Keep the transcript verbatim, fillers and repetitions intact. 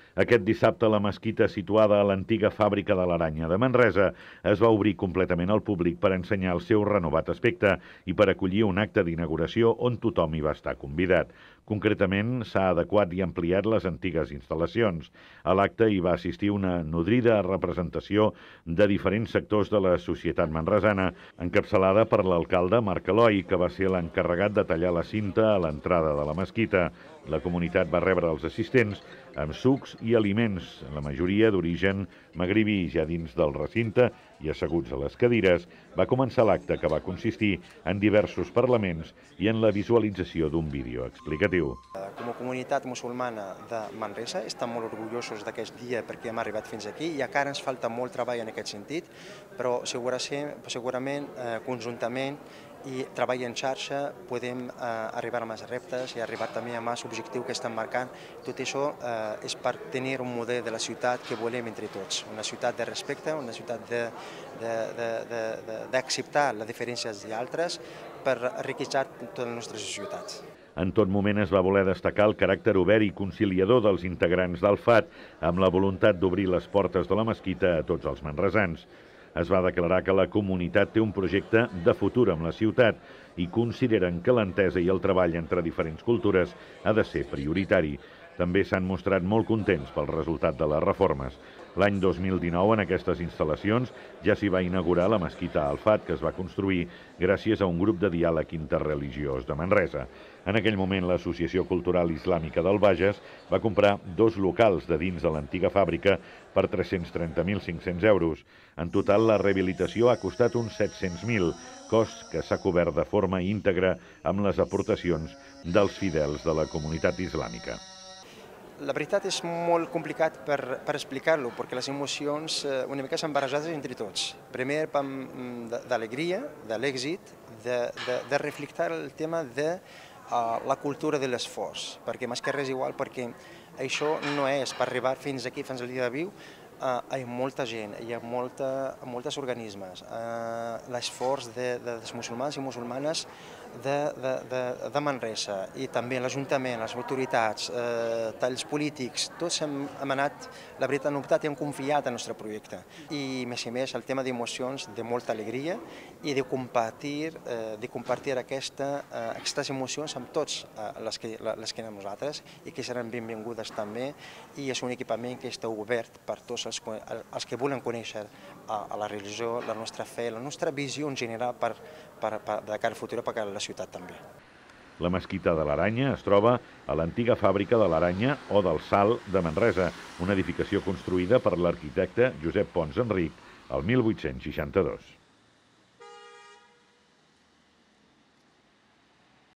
Aquest dissabte la mesquita situada a l'antiga fàbrica de l'Aranya de Manresa es va obrir completament al públic per ensenyar el seu renovat aspecte i per acollir un acte d'inauguració on tothom hi va estar convidat. Concretament, s'ha adequat i ampliat les antigues instal·lacions. A l'acte hi va assistir una nodrida representació de diferents sectors de la societat manresana, encapçalada per l'alcalde Marc Eloi, que va ser l'encarregat de tallar la cinta a l'entrada de la mesquita. La comunitat va rebre els assistents amb sucs i aliments, la majoria d'origen magribi. Ja dins del recinte i asseguts a les cadires, va començar l'acte que va consistir en diversos parlaments i en la visualització d'un vídeo explicatiu. Com a comunitat musulmana de Manresa estem molt orgullosos d'aquest dia perquè hem arribat fins aquí i encara ens falta molt treball en aquest sentit, però segurament eh, conjuntament i treball en xarxa podem eh, arribar a més reptes i arribar també a més objectius que estem marcant. Tot això eh, és per tenir un model de la ciutat que volem entre tots, una ciutat de respecte, una ciutat d'acceptar les diferències d'altres per enriquir totes les nostres ciutats. En tot moment es va voler destacar el caràcter obert i conciliador dels integrants del F A T, amb la voluntat d'obrir les portes de la mesquita a tots els manresans. Es va declarar que la comunitat té un projecte de futur amb la ciutat i consideren que l'entesa i el treball entre diferents cultures ha de ser prioritari. També s'han mostrat molt contents pel resultat de les reformes. L'any dos mil dinou, en aquestes instal·lacions, ja s'hi va inaugurar la mesquita Al Fat, que es va construir gràcies a un grup de diàleg interreligiós de Manresa. En aquell moment, l'Associació Cultural Islàmica del Bages va comprar dos locals de dins de l'antiga fàbrica per tres-cents trenta mil cinc-cents euros. En total, la rehabilitació ha costat uns set-cents mil, cost que s'ha cobert de forma íntegra amb les aportacions dels fidels de la comunitat islàmica. La veritat és molt complicat per, per explicar-lo, perquè les emocions eh, una mica són barrejades entre tots. Primer, d'alegria, de l'èxit, de, de, de reflectar el tema de uh, la cultura de l'esforç, perquè més que res igual, perquè això no és per arribar fins aquí, fins al dia d'avui, uh, hi ha molta gent, hi ha molta, molts organismes, uh, l'esforç de, de, dels musulmans i musulmanes de, de, de, de Manresa i també l'Ajuntament, les autoritats, eh, talls polítics, tots hem, hem anat, la veritat, han optat i hem confiat en el nostre projecte. I més i més el tema d'emocions, de molta alegria i de compartir, eh, de compartir aquesta, eh, aquestes emocions amb tots eh, les, que, les que anem nosaltres i que seran benvingudes també, i és un equipament que està obert per tots els, els que volen conèixer a, a la religió, la nostra fe, la nostra visió en general per, per, per, de cara al futur per a la ciutat també. La mesquita de l'Aranya es troba a l'antiga fàbrica de l'Aranya o del Sal de Manresa, una edificació construïda per l'arquitecte Josep Pons Enric el mil vuit-cents seixanta-dos.